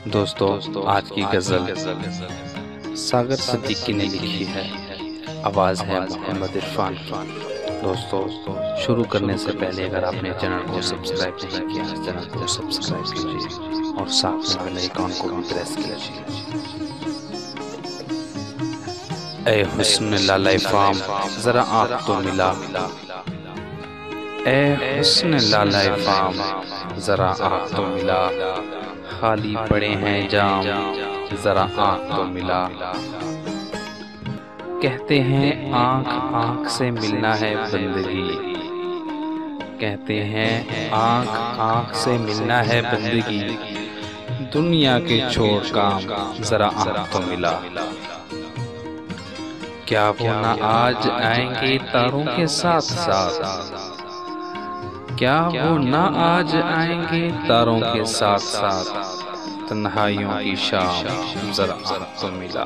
दोस्तों, आज की गज़ल सागर सिद्दीकी ने लिखी है। आवाज़ है मोहम्मद इरफान की। दोस्तों, शुरू करने से पहले अगर आपने चैनल को सब्सक्राइब नहीं किया है, चैनल को सब्सक्राइब कीजिए और साथ में बेल आइकन को भी प्रेस कीजिए। ऐ हुस्न लाला फाम जरा आँख तो मिला, ऐ हुस्न लाला फाम जरा आँख तो मिला, खाली पड़े हैं जाम जरा आँख तो मिला। कहते हैं आँख आँख से मिलना है बंदगी, कहते हैं आँख आँख से मिलना है बंदगी, दुनिया के छोड़ काम जरा आँख तो मिला। क्या वो ना आज आएंगे तारों के साथ साथ, क्या वो ना आज आएंगे तारों के साथ साथ, तन्हाइयों की शाम जरा आँख तो मिला।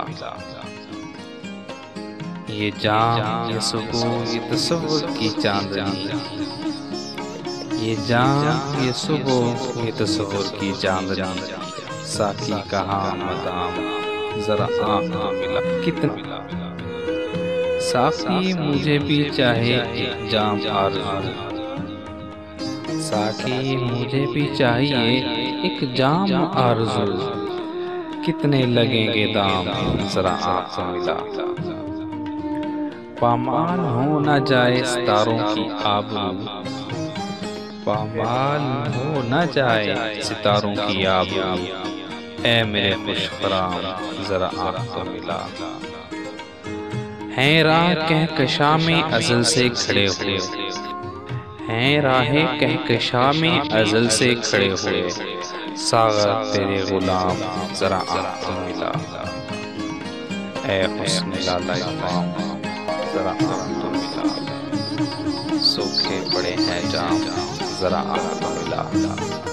ये जाम ये सुकून ये तसव्वुर की चांदनी, ये जाम ये सुबह ये तसव्वुर की चांदनी, साकी कहाँ मदाम जरा आँख तो मिला। कितना साकी मुझे भी चाहे एक जाम आरज़ू, साकी मुझे भी चाहिए एक जाम आरज़ू, कितने लगेंगे दाम जरा आँख तो मिला। पामाल हो न जाए सितारों की आबरू, पामाल हो न जाए सितारों की आबरू, ऐ मेरे खुशफराम जरा आँख तो मिला। हैं राह कहकशा में अज़ल से खड़े हुए, हैं राहे कहकशा में अज़ल से खड़े हुए, सागर तेरे गुलाम जरा आँख तो मिला। ऐ हुस्न लाला फाम जरा आँख तो मिला, सूखे पड़े हैं जाम जरा आँख तो मिला।